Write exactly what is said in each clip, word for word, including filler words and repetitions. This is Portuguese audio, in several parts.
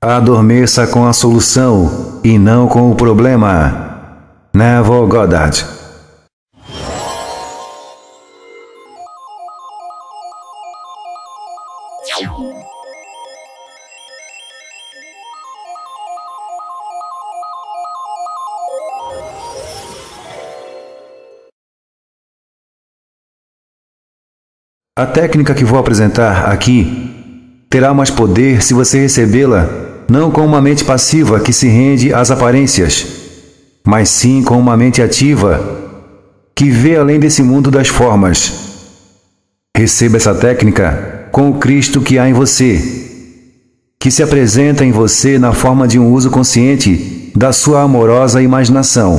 Adormeça com a solução e não com o problema. Neville Goddard. A técnica que vou apresentar aqui terá mais poder se você recebê-la não com uma mente passiva que se rende às aparências, mas sim com uma mente ativa que vê além desse mundo das formas. Receba essa técnica com o Cristo que há em você, que se apresenta em você na forma de um uso consciente da sua amorosa imaginação.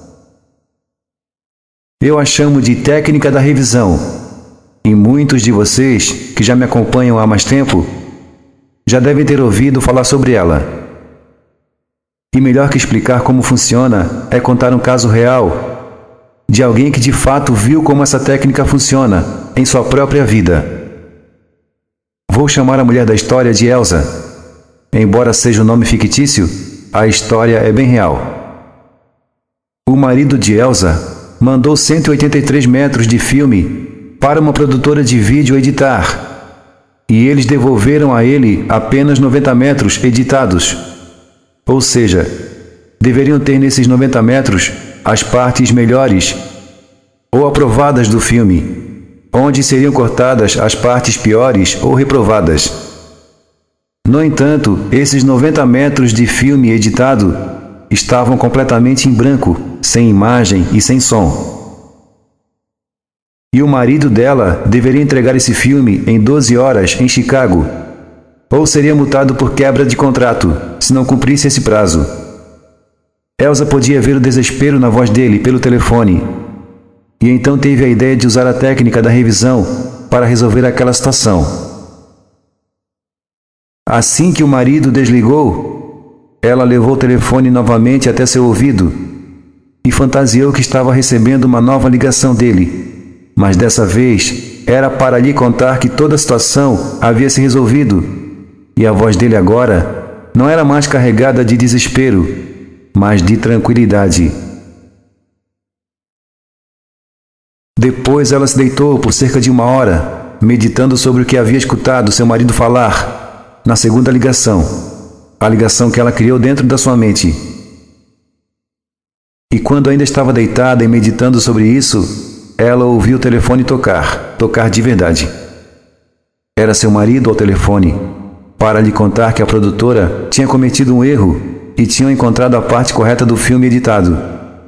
Eu a chamo de técnica da revisão. E muitos de vocês, que já me acompanham há mais tempo, já devem ter ouvido falar sobre ela. E melhor que explicar como funciona é contar um caso real de alguém que de fato viu como essa técnica funciona em sua própria vida. Vou chamar a mulher da história de Elsa. Embora seja um nome fictício, a história é bem real. O marido de Elsa mandou cento e oitenta e três metros de filme para uma produtora de vídeo editar, e eles devolveram a ele apenas noventa metros editados. Ou seja, deveriam ter nesses noventa metros as partes melhores ou aprovadas do filme, onde seriam cortadas as partes piores ou reprovadas. No entanto, esses noventa metros de filme editado estavam completamente em branco, sem imagem e sem som. E o marido dela deveria entregar esse filme em doze horas em Chicago, ou seria multado por quebra de contrato, se não cumprisse esse prazo. Elsa podia ver o desespero na voz dele pelo telefone, e então teve a ideia de usar a técnica da revisão para resolver aquela situação. Assim que o marido desligou, ela levou o telefone novamente até seu ouvido e fantasiou que estava recebendo uma nova ligação dele. Mas dessa vez era para lhe contar que toda a situação havia se resolvido, e a voz dele agora não era mais carregada de desespero, mas de tranquilidade. Depois ela se deitou por cerca de uma hora, meditando sobre o que havia escutado seu marido falar na segunda ligação, a ligação que ela criou dentro da sua mente. E quando ainda estava deitada e meditando sobre isso, ela ouviu o telefone tocar, tocar de verdade. Era seu marido ao telefone, para lhe contar que a produtora tinha cometido um erro e tinham encontrado a parte correta do filme editado.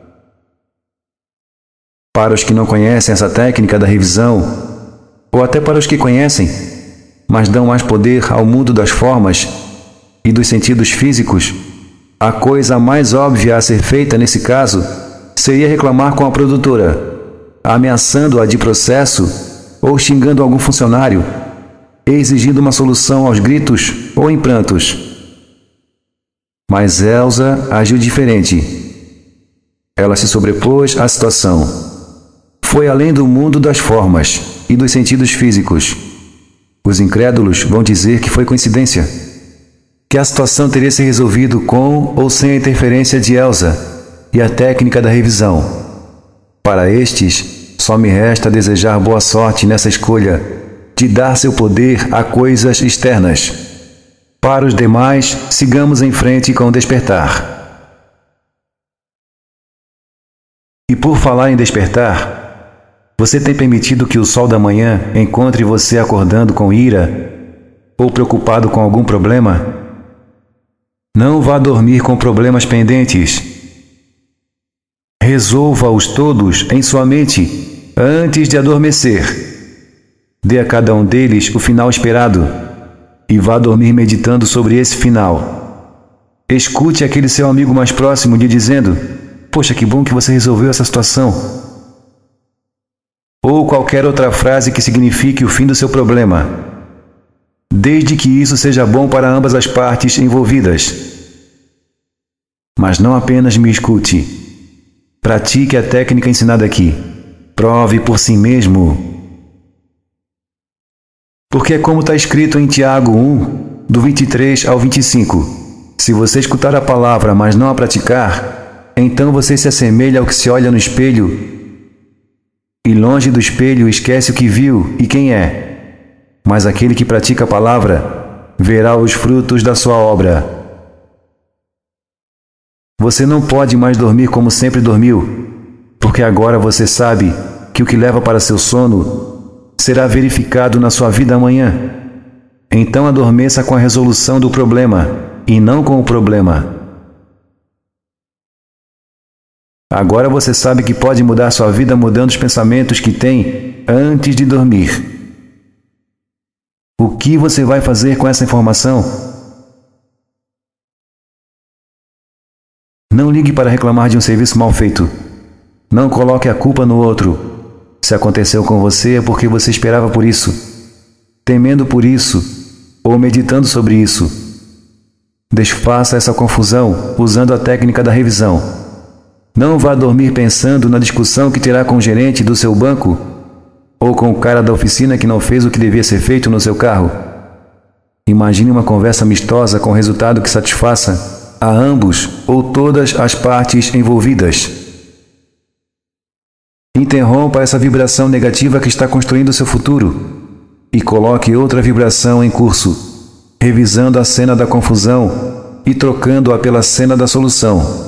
Para os que não conhecem essa técnica da revisão, ou até para os que conhecem, mas dão mais poder ao mundo das formas e dos sentidos físicos, a coisa mais óbvia a ser feita nesse caso seria reclamar com a produtora, ameaçando-a de processo ou xingando algum funcionário, exigindo uma solução aos gritos ou em prantos. Mas Elsa agiu diferente. Ela se sobrepôs à situação. Foi além do mundo das formas e dos sentidos físicos. Os incrédulos vão dizer que foi coincidência, que a situação teria se resolvido com ou sem a interferência de Elsa e a técnica da revisão. Para estes, só me resta desejar boa sorte nessa escolha de dar seu poder a coisas externas. Para os demais, sigamos em frente com o despertar. E por falar em despertar, você tem permitido que o sol da manhã encontre você acordando com ira ou preocupado com algum problema? Não vá dormir com problemas pendentes. Resolva-os todos em sua mente antes de adormecer. Dê a cada um deles o final esperado e vá dormir meditando sobre esse final. Escute aquele seu amigo mais próximo lhe dizendo: "Poxa, que bom que você resolveu essa situação." Ou qualquer outra frase que signifique o fim do seu problema, desde que isso seja bom para ambas as partes envolvidas. Mas não apenas me escute. Pratique a técnica ensinada aqui. Prove por si mesmo. Porque é como está escrito em Tiago um, do vinte e três ao vinte e cinco. Se você escutar a palavra, mas não a praticar, então você se assemelha ao que se olha no espelho e longe do espelho esquece o que viu e quem é. Mas aquele que pratica a palavra verá os frutos da sua obra. Você não pode mais dormir como sempre dormiu, porque agora você sabe que o que leva para seu sono será verificado na sua vida amanhã. Então adormeça com a resolução do problema e não com o problema. Agora você sabe que pode mudar sua vida mudando os pensamentos que tem antes de dormir. O que você vai fazer com essa informação? Não ligue para reclamar de um serviço mal feito. Não coloque a culpa no outro. Se aconteceu com você é porque você esperava por isso, temendo por isso ou meditando sobre isso. Desfaça essa confusão usando a técnica da revisão. Não vá dormir pensando na discussão que terá com o gerente do seu banco ou com o cara da oficina que não fez o que devia ser feito no seu carro. Imagine uma conversa amistosa com resultado que satisfaça a ambos ou todas as partes envolvidas. Interrompa essa vibração negativa que está construindo seu futuro e coloque outra vibração em curso, revisando a cena da confusão e trocando-a pela cena da solução.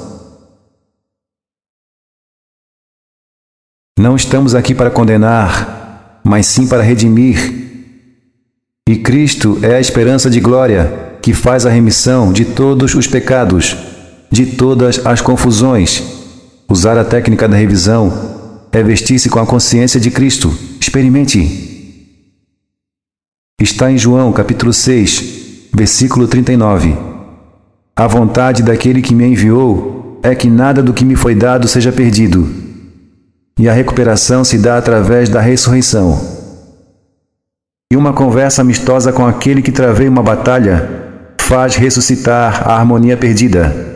Não estamos aqui para condenar, mas sim para redimir. E Cristo é a esperança de glória que faz a remissão de todos os pecados, de todas as confusões. Usar a técnica da revisão é vestir-se com a consciência de Cristo. Experimente. Está em João, capítulo seis, versículo trinta e nove. A vontade daquele que me enviou é que nada do que me foi dado seja perdido. E a recuperação se dá através da ressurreição. E uma conversa amistosa com aquele que travei uma batalha faz ressuscitar a harmonia perdida.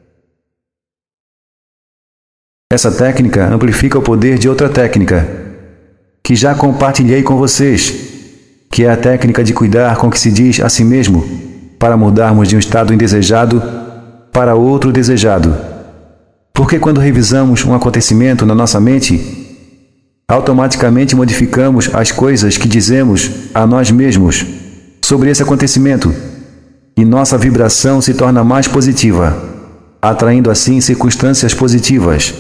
Essa técnica amplifica o poder de outra técnica, que já compartilhei com vocês, que é a técnica de cuidar com o que se diz a si mesmo, para mudarmos de um estado indesejado para outro desejado. Porque quando revisamos um acontecimento na nossa mente, automaticamente modificamos as coisas que dizemos a nós mesmos sobre esse acontecimento e nossa vibração se torna mais positiva, atraindo assim circunstâncias positivas.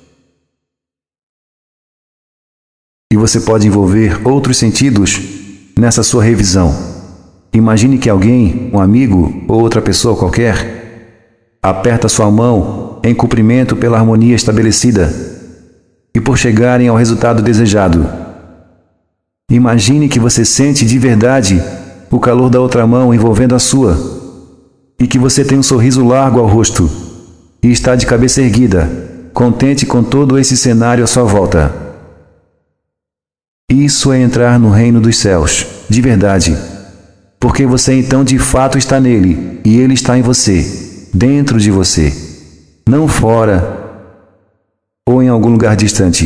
E você pode envolver outros sentidos nessa sua revisão. Imagine que alguém, um amigo ou outra pessoa qualquer, aperta sua mão em cumprimento pela harmonia estabelecida e por chegarem ao resultado desejado. Imagine que você sente de verdade o calor da outra mão envolvendo a sua e que você tem um sorriso largo ao rosto e está de cabeça erguida, contente com todo esse cenário à sua volta. Isso é entrar no reino dos céus, de verdade, porque você então de fato está nele e ele está em você, dentro de você. Não fora ou em algum lugar distante.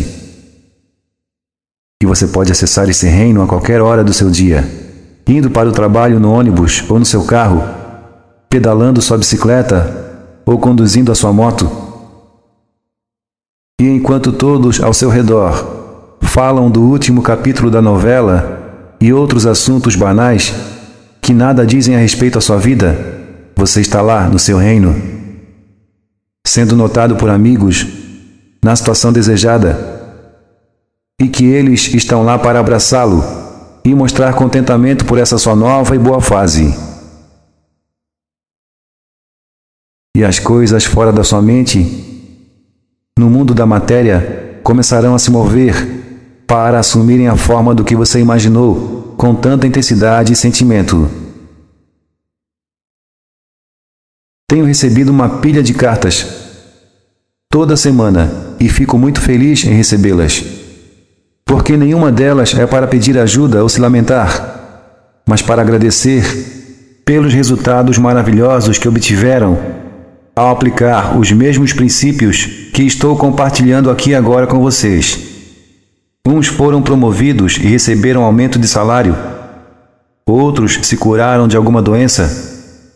E você pode acessar esse reino a qualquer hora do seu dia, indo para o trabalho no ônibus ou no seu carro, pedalando sua bicicleta ou conduzindo a sua moto. E enquanto todos ao seu redor falam do último capítulo da novela e outros assuntos banais que nada dizem a respeito à sua vida, você está lá no seu reino, sendo notado por amigos na situação desejada, e que eles estão lá para abraçá-lo e mostrar contentamento por essa sua nova e boa fase. E as coisas fora da sua mente, no mundo da matéria, começarão a se mover para assumirem a forma do que você imaginou com tanta intensidade e sentimento. Tenho recebido uma pilha de cartas toda semana e fico muito feliz em recebê-las, porque nenhuma delas é para pedir ajuda ou se lamentar, mas para agradecer pelos resultados maravilhosos que obtiveram ao aplicar os mesmos princípios que estou compartilhando aqui agora com vocês. Uns foram promovidos e receberam aumento de salário, Outros se curaram de alguma doença.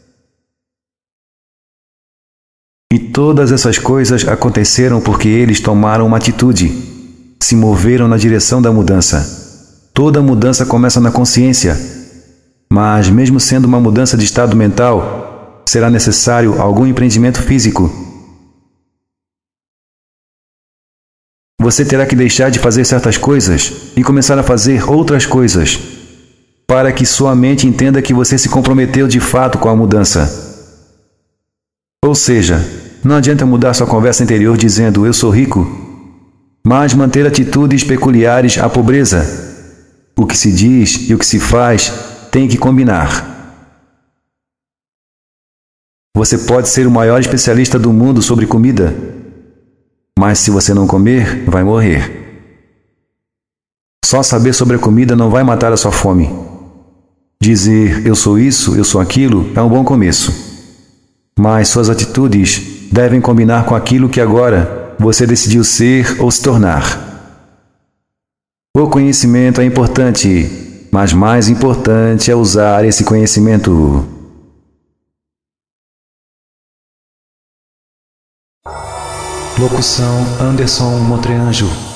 E todas essas coisas aconteceram porque eles tomaram uma atitude, se moveram na direção da mudança. Toda mudança começa na consciência, mas mesmo sendo uma mudança de estado mental, será necessário algum empreendimento físico. Você terá que deixar de fazer certas coisas e começar a fazer outras coisas, para que sua mente entenda que você se comprometeu de fato com a mudança. Ou seja, não adianta mudar sua conversa interior dizendo eu sou rico, mas manter atitudes peculiares à pobreza. O que se diz e o que se faz tem que combinar. Você pode ser o maior especialista do mundo sobre comida, mas se você não comer, vai morrer. Só saber sobre a comida não vai matar a sua fome. Dizer eu sou isso, eu sou aquilo é um bom começo. Mas suas atitudes devem combinar com aquilo que agora você decidiu ser ou se tornar. O conhecimento é importante, mas mais importante é usar esse conhecimento. Locução Anderson Motreanjo.